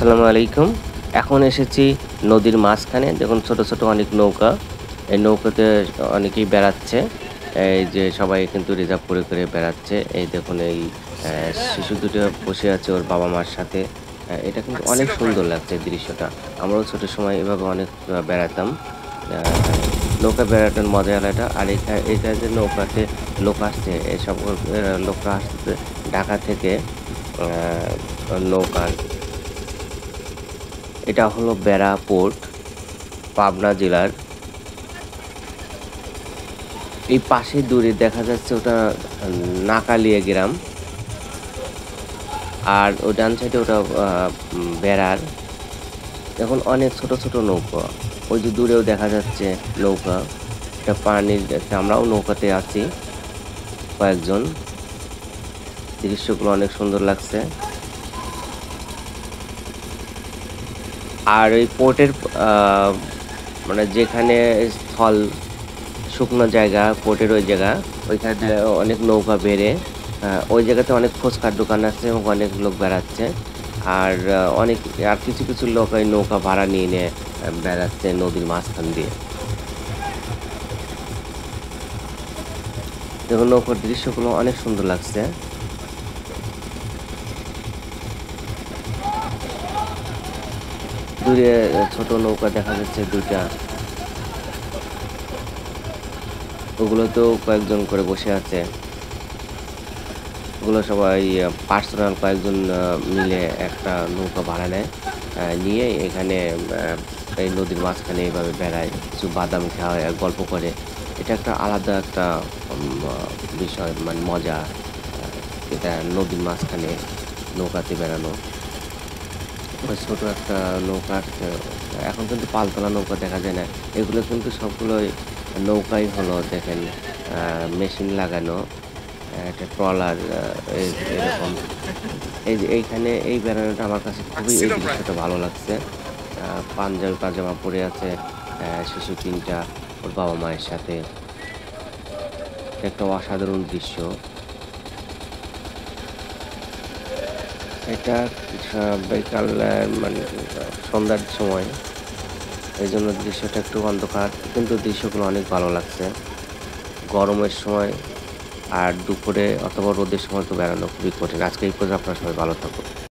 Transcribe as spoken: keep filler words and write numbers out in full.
আসসালামু আলাইকুম। এখন এসেছি নদীর মাঝখানে। দেখুন ছোট, ছোট অনেক নৌকা। এই নৌকাতে অনেকেই বেড়াচ্ছে। এই যে সবাই কিন্তু রিজার্ভ করে, করে বেড়াচ্ছে। এই দেখুন এই অ্যা শিশু দুটো বসে আছে ওর বাবা-মার সাথে। অ্যা এটা কিন্তু অনেক সুন্দর লাগছে দৃশ্যটা। আমরাও ছোট সময় এভাবে অনেক আ বেড়াতাম। আ নৌকা বেড়ানোর মজাই আলাদা। আর এইখা এইটা যে নৌকাতে লোক আসছে, এই সকল এ লোকরা আসতেছে ঢাকা থেকে আ নৌকার এটা হলো বেড়া পোর্ট, পাবনা জেলার। এই পাশে দূরে দেখা যাচ্ছে ওটা আ নাকালিয়া গ্রাম। আর ওই ডান সাইডে ওটা আ উম বেড়ার। এখন অনেক ছোট, ছোট নৌকা। ওই যে দূরেও দেখা যাচ্ছে নৌকা। এটা পানির একটা আমরাও নৌকাতে আছি কয়েকজন। দৃশ্যগুলো অনেক সুন্দর লাগছে। আর ওই পোর্টের আ মানে যেখানে স্থল শুকনো জায়গা, পোর্টের ওই জায়গা, ওইখানে অনেক নৌকা বেড়ে আ ওই জায়গাতে অনেক ফুচকার দোকান আছে এবং অনেক লোক বেড়াচ্ছে। আর আ অনেক আর কিছু, কিছু লোক ওই নৌকা ভাড়া নিয়ে, নিয়ে আ বেড়াচ্ছে নদীর মাঝখান দিয়ে। দেখুন নৌকার দৃশ্যগুলো অনেক সুন্দর লাগছে। দূরে এ ছোট নৌকা দেখা যাচ্ছে দুই টা। ওগুলোতেও কয়েকজন করে বসে আছে। ওগুলো সবাই আ পার্সোনাল কয়েকজন আ মিলে একটা নৌকা ভাড়া নেয়। আ নিয়ে এখানে আ এই নদীর মাঝখানে এভাবে বেড়ায়। কিছু বাদাম খায় আর গল্প করে। এটা একটা আলাদা একটা উম আ বিষয় মানে মজা। আ এটা নদীর মাঝখানে নৌকাতে বেড়ানো। ওই ছোট একটা নৌকা আসছে। এখন কিন্তু পালতোলা নৌকা দেখা যায় না। এগুলো কিন্তু সবগুলোই নৌকাই হলো দেখেন আ মেশিন লাগানো। আ একটা ট্রলার আ এ এরকম। এই যে এইখানে এই বেড়ানোটা আমার কাছে খুবই এই আসছিল ভাই। দৃশ্যটা ভালো লাগছে। আ পাঞ্জাবি পাজামা পরে আছে অ্যা শিশু তিন টা ওর বাবা-মায়ের সাথে। এটা একটা অসাধারণ দৃশ্য। এটা সা বিকাল অ্যা মানে আ সন্ধ্যার সময়। এজন্য দৃশ্যটা একটু অন্ধকার কিন্তু দৃশ্যগুলো অনেক ভালো লাগছে। গরমের সময় আর দুপুরে অথবা রোদের সময় তো বেড়ানো খুবই কঠিন। আজকে এই পর্যন্ত আপনারা সবাই ভালো থাকুন।